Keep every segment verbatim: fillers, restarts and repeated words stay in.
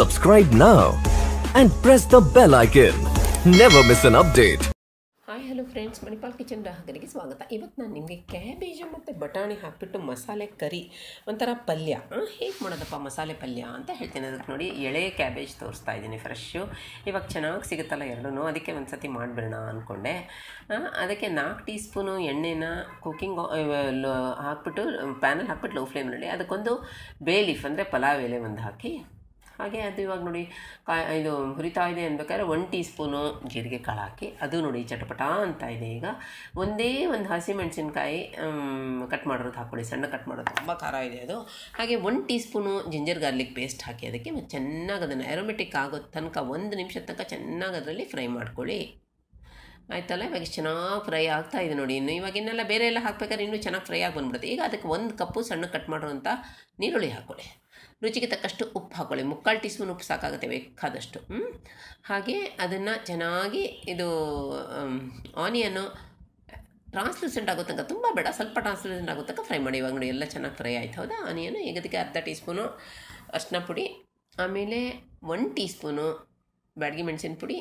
Subscribe now and press the bell icon. Never miss an update. Hi hello friends, Manipal kitchen ಗ್ರಾಹಕರಿಗೆ ಸ್ವಾಗತ. ಇವತ್ತು ನಾನು ನಿಮಗೆ ಕ್ಯಾಬೇಜು ಮತ್ತು ಬಟಾಣಿ ಹಾಕಿಬಿಟ್ಟು ಮಸಾಲೆ ಕರಿ ಒಂಥರ ಪಲ್ಯ ಹೇಗೆ ಮಾಡೋದಪ್ಪ ಮಸಾಲೆ ಪಲ್ಯ ಅಂತ ಹೇಳ್ತೀನಿ. ಅದಕ್ಕೆ ನೋಡಿ, ಎಳೆ ಕ್ಯಾಬೇಜ್ ತೋರಿಸ್ತಾ ಇದ್ದೀನಿ, ಫ್ರೆಶ್ಶು. ಇವಾಗ ಚೆನ್ನಾಗಿ ಸಿಗುತ್ತಲ್ಲ ಎರಡೂ, ಅದಕ್ಕೆ ಒಂದು ಸತಿ ಮಾಡಿಬಿಡೋಣ ಅಂದ್ಕೊಂಡೆ. ಅದಕ್ಕೆ ನಾಲ್ಕು ಟೀ ಸ್ಪೂನು ಎಣ್ಣೆನ ಕುಕ್ಕಿಂಗ್ ಹಾಕ್ಬಿಟ್ಟು ಪ್ಯಾನಲ್ಲಿ ಹಾಕ್ಬಿಟ್ಟು ಲೋ ಫ್ಲೇಮ್ನಲ್ಲಿ ಅದಕ್ಕೊಂದು ಬೇ ಲೀಫ್ ಅಂದರೆ ಪಲಾವ್ ಎಲೆ ಒಂದು ಹಾಕಿ, ಹಾಗೆ ಅದು ಇವಾಗ ನೋಡಿ ಕಾ ಇದು ಹುರಿತಾ ಇದೆ ಅನ್ಬೇಕಾದ್ರೆ ಒನ್ ಟೀ ಸ್ಪೂನು ಜೀರಿಗೆ ಕಾಳು ಹಾಕಿ, ಅದು ನೋಡಿ ಚಟಪಟ ಅಂತ ಇದೆ. ಈಗ ಒಂದೇ ಒಂದು ಹಸಿಮೆಣಸಿನ್ಕಾಯಿ ಕಟ್ ಮಾಡೋದು ಹಾಕ್ಕೊಳ್ಳಿ, ಸಣ್ಣ ಕಟ್ ಮಾಡೋದು, ತುಂಬ ಖಾರ ಇದೆ ಅದು. ಹಾಗೆ one teaspoon ginger garlic paste ಹಾಕಿ ಅದಕ್ಕೆ ಮತ್ತು ಚೆನ್ನಾಗಿ ಅದನ್ನು ಆರೋಮೆಟಿಕ್ ಆಗೋ ತನಕ ಒಂದು ನಿಮಿಷದ ತನಕ ಚೆನ್ನಾಗಿ ಅದರಲ್ಲಿ ಫ್ರೈ ಮಾಡ್ಕೊಳ್ಳಿ. ಆಯ್ತಲ್ಲ, ಇವಾಗ ಚೆನ್ನಾಗಿ ಫ್ರೈ ಆಗ್ತಾ ಇದೆ ನೋಡಿ. ಇನ್ನು ಇವಾಗ ಇನ್ನೆಲ್ಲ ಬೇರೆ ಎಲ್ಲ ಹಾಕ್ಬೇಕಾದ್ರೆ ಇನ್ನೂ ಚೆನ್ನಾಗಿ ಫ್ರೈ ಆಗಿ ಬಂದ್ಬಿಡುತ್ತೆ. ಈಗ ಅದಕ್ಕೆ ಒಂದು ಕಪ್ಪು ಸಣ್ಣ ಕಟ್ ಮಾಡುವಂಥ ನೀರುಳ್ಳಿ ಹಾಕ್ಕೊಳ್ಳಿ, ರುಚಿಗೆ ತಕ್ಕಷ್ಟು ಉಪ್ಪು ಹಾಕ್ಕೊಳ್ಳಿ, ಮುಕ್ಕಾಲು ಟೀ ಸ್ಪೂನ್ ಉಪ್ಪು ಸಾಕಾಗುತ್ತೆ ಬೇಕಾದಷ್ಟು. ಹಾಗೆ ಅದನ್ನು ಚೆನ್ನಾಗಿ ಇದು ಆನಿಯನ್ನು ಟ್ರಾನ್ಸ್ಲೂಸೆಂಟ್ ಆಗೋ ತನಕ, ತುಂಬ ಬೇಡ, ಸ್ವಲ್ಪ ಟ್ರಾನ್ಸ್ಲೂಸೆಂಟ್ ಆಗೋ ತನಕ ಫ್ರೈ ಮಾಡಿ. ಇವಾಗ ನೋಡಿ ಎಲ್ಲ ಚೆನ್ನಾಗಿ ಫ್ರೈ ಆಯ್ತು, ಹೌದಾ? ಆನಿಯನ್ನು ಈಗ ಅದಕ್ಕೆ ಅರ್ಧ ಟೀ ಸ್ಪೂನು ಅರಿಶಿನ ಪುಡಿ, ಆಮೇಲೆ ಒನ್ ಟೀ ಸ್ಪೂನು ಬ್ಯಾಡಗಿ ಮೆಣಸಿನ ಪುಡಿ,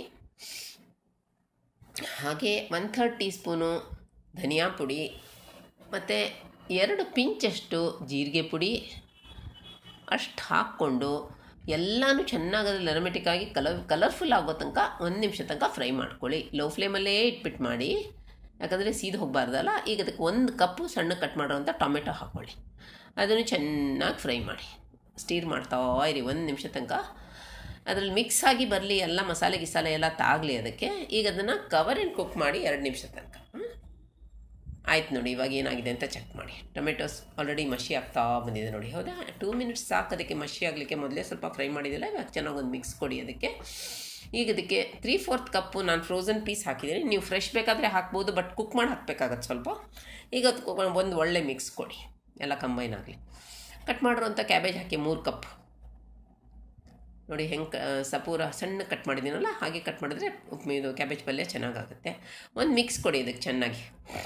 ಹಾಗೆ ಒನ್ ಥರ್ಡ್ ಟೀ ಸ್ಪೂನು ಧನಿಯಾ ಪುಡಿ, ಮತ್ತು ಎರಡು ಪಿಂಚಷ್ಟು ಜೀರಿಗೆ ಪುಡಿ ಅಷ್ಟು ಹಾಕ್ಕೊಂಡು ಎಲ್ಲನೂ ಚೆನ್ನಾಗಿ ಅದ್ರಲ್ಲಿ ಅರೋಮೆಟಿಕ್ಕಾಗಿ ಕಲರ್ ಕಲರ್ಫುಲ್ ಆಗೋ ತನಕ ಒಂದು ನಿಮಿಷ ತನಕ ಫ್ರೈ ಮಾಡ್ಕೊಳ್ಳಿ. ಲೋ ಫ್ಲೇಮಲ್ಲೇ ಇಟ್ಬಿಟ್ಟು ಮಾಡಿ, ಯಾಕಂದರೆ ಸೀದು ಹೋಗಬಾರ್ದಲ್ಲ. ಈಗ ಅದಕ್ಕೆ ಒಂದು ಕಪ್ಪು ಸಣ್ಣ ಕಟ್ ಮಾಡೋವಂಥ ಟೊಮೆಟೊ ಹಾಕ್ಕೊಳ್ಳಿ, ಅದನ್ನು ಚೆನ್ನಾಗಿ ಫ್ರೈ ಮಾಡಿ, ಸ್ಟೀರ್ ಮಾಡ್ತಾ ಇರಿ ಒಂದು ನಿಮಿಷ ತನಕ. ಅದರಲ್ಲಿ ಮಿಕ್ಸ್ ಆಗಿ ಬರಲಿ, ಎಲ್ಲ ಮಸಾಲೆ ಗಿಸಾಲೆ ಎಲ್ಲ ತಾಗಲಿ ಅದಕ್ಕೆ. ಈಗ ಅದನ್ನು ಕವರ್ ಆ್ಯಂಡ್ ಕುಕ್ ಮಾಡಿ ಎರಡು ನಿಮಿಷ ತನಕ. ಆಯ್ತು ನೋಡಿ, ಇವಾಗ ಏನಾಗಿದೆ ಅಂತ ಚೆಕ್ ಮಾಡಿ. ಟೊಮೆಟೊಸ್ ಆಲ್ರೆಡಿ ಮಷಿ ಆಗ್ತಾ ಬಂದಿದೆ ನೋಡಿ, ಹೌದಾ? ಟೂ ಮಿನಿಟ್ಸ್ ಸಾಕು ಅದಕ್ಕೆ ಮಷಿ ಆಗಲಿಕ್ಕೆ. ಮೊದಲೇ ಸ್ವಲ್ಪ ಫ್ರೈ ಮಾಡಿದ್ದಿಲ್ಲ, ಇವಾಗ ಚೆನ್ನಾಗಿ ಒಂದು ಮಿಕ್ಸ್ ಕೊಡಿ ಅದಕ್ಕೆ. ಈಗ ಅದಕ್ಕೆ ತ್ರೀ ಫೋರ್ತ್ ಕಪ್ಪು ನಾನು ಫ್ರೋಝನ್ ಪೀಸ್ ಹಾಕಿದ್ದೀನಿ. ನೀವು ಫ್ರೆಶ್ ಬೇಕಾದರೆ ಹಾಕ್ಬೋದು, ಬಟ್ ಕುಕ್ ಮಾಡಿ ಹಾಕಬೇಕಾಗತ್ತೆ ಸ್ವಲ್ಪ. ಈಗ ಅದಕ್ಕೆ ಒಂದು ಒಳ್ಳೆ ಮಿಕ್ಸ್ ಕೊಡಿ, ಎಲ್ಲ ಕಂಬೈನ್ ಆಗಲಿ. ಕಟ್ ಮಾಡಿರೋಂಥ ಕ್ಯಾಬೇಜ್ ಹಾಕಿ ಮೂರು ಕಪ್ ನೋಡಿ, ಹೆಂಗೆ ಸಪೂರ ಸಣ್ಣ ಕಟ್ ಮಾಡಿದ್ದೀನಲ್ಲ ಹಾಗೆ ಕಟ್ ಮಾಡಿದ್ರೆ ಇದು ಕ್ಯಾಬೇಜ್ ಪಲ್ಯ ಚೆನ್ನಾಗಾಗುತ್ತೆ. ಒಂದು ಮಿಕ್ಸ್ ಕೊಡಿ ಇದಕ್ಕೆ ಚೆನ್ನಾಗಿ.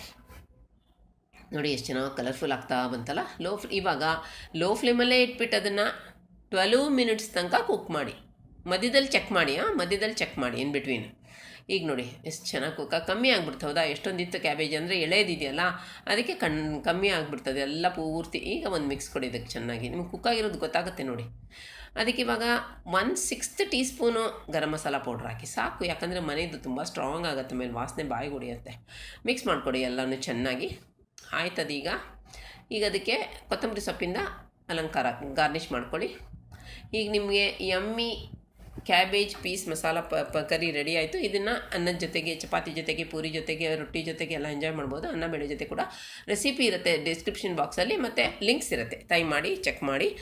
ನೋಡಿ ಎಷ್ಟು ಚೆನ್ನಾಗಿ ಕಲರ್ಫುಲ್ ಆಗ್ತಾ ಬಂತಲ್ಲ. ಲೋ ಇವಾಗ ಲೋ ಫ್ಲೇಮಲ್ಲೇ ಇಟ್ಬಿಟ್ಟು ಅದನ್ನು ಟ್ವೆಲ್ವ್ ಮಿನಿಟ್ಸ್ ತನಕ ಕುಕ್ ಮಾಡಿ. ಮಧ್ಯದಲ್ಲಿ ಚೆಕ್ ಮಾಡಿ, ಹಾಂ ಮಧ್ಯದಲ್ಲಿ ಚೆಕ್ ಮಾಡಿ ಇನ್ ಬಿಟ್ವೀನ್. ಈಗ ನೋಡಿ ಎಷ್ಟು ಚೆನ್ನಾಗಿ ಕುಕ್ಕ ಕಮ್ಮಿ ಆಗಿಬಿಡ್ತು, ಹೌದಾ? ಎಷ್ಟೊಂದಿತ್ತು ಕ್ಯಾಬೇಜ್ ಅಂದರೆ ಎಳೆದಿದೆಯಲ್ಲ, ಅದಕ್ಕೆ ಕಣ್ ಕಮ್ಮಿ ಆಗಿಬಿಡ್ತದೆ ಎಲ್ಲ ಪೂರ್ತಿ. ಈಗ ಒಂದು ಮಿಕ್ಸ್ ಕೊಡಿ ಇದಕ್ಕೆ ಚೆನ್ನಾಗಿ, ನಿಮ್ಗೆ ಕುಕ್ಕಾಗಿರೋದು ಗೊತ್ತಾಗುತ್ತೆ ನೋಡಿ. ಅದಕ್ಕೆ ಇವಾಗ one sixth teaspoon garam masala powder ಹಾಕಿ ಸಾಕು, ಯಾಕಂದರೆ ಮನೆಯದು ತುಂಬ ಸ್ಟ್ರಾಂಗ್ ಆಗುತ್ತೆ, ಮೇಲೆ ವಾಸನೆ ಬಾಯಿ ಹೊಡಿಯುತ್ತೆ. ಮಿಕ್ಸ್ ಮಾಡಿಕೊಡಿ ಎಲ್ಲನೂ ಚೆನ್ನಾಗಿ. ಆಯ್ತದೀಗ. ಈಗ ಅದಕ್ಕೆ ಕೊತ್ತಂಬರಿ ಸೊಪ್ಪಿಂದ ಅಲಂಕಾರ ಗಾರ್ನಿಷ್ ಮಾಡ್ಕೊಳ್ಳಿ. ಈಗ ನಿಮಗೆ ಯಮ್ಮಿ ಕ್ಯಾಬೇಜ್ ಪೀಸ್ ಮಸಾಲ ಪ ಪ ಕರಿ ರೆಡಿ ಆಯಿತು. ಇದನ್ನು ಅನ್ನದ ಜೊತೆಗೆ, ಚಪಾತಿ ಜೊತೆಗೆ, ಪೂರಿ ಜೊತೆಗೆ, ರೊಟ್ಟಿ ಜೊತೆಗೆ ಎಲ್ಲ ಎಂಜಾಯ್ ಮಾಡ್ಬೋದು. ಅನ್ನ ಬೇಳೆ ಜೊತೆ ಕೂಡ ರೆಸಿಪಿ ಇರುತ್ತೆ ಡಿಸ್ಕ್ರಿಪ್ಷನ್ ಬಾಕ್ಸಲ್ಲಿ, ಮತ್ತು ಲಿಂಕ್ಸ್ ಇರುತ್ತೆ, ಟೈಮ್ ಮಾಡಿ ಚೆಕ್ ಮಾಡಿ.